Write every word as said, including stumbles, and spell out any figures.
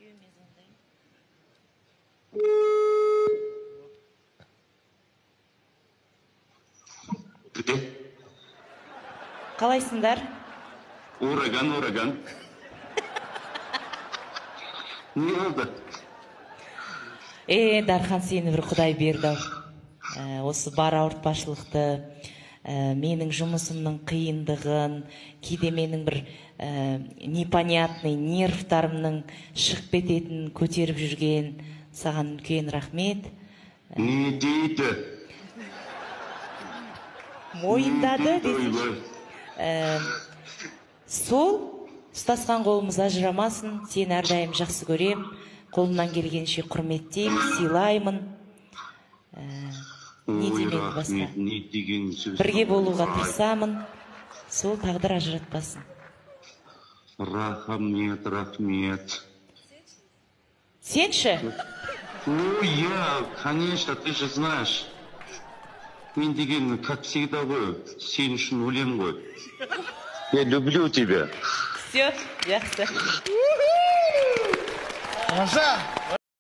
Қалайсыңдар? Ураган, ураган. Не oldu? Э, Дархан, сені бір Құдай берді. Осы бар ауыртпашылықты, менің жұмысымның қиындығын, кейде менің бір непонятный нервтарымның шығып кететін көтеріп жүрген, саған үлкен рахмет. Не дейді? Мойындады десейші. Сол, ұстасқан қолымыз ажырамасын, сені әрдайым жақсы көрем, қолымнан келгенше құрметтеймін, сыйлаймын. Не демек басқа? Бірге болуға тырысамын, сол тағдыр ажыратпасын. Рахмет, рахмет. Сенші? Ну, я, конечно, ты же знаешь. Мен деген, как всегда ғой, сен үшін өлем ғой. Я люблю тебя. Все, жақсы. Маша!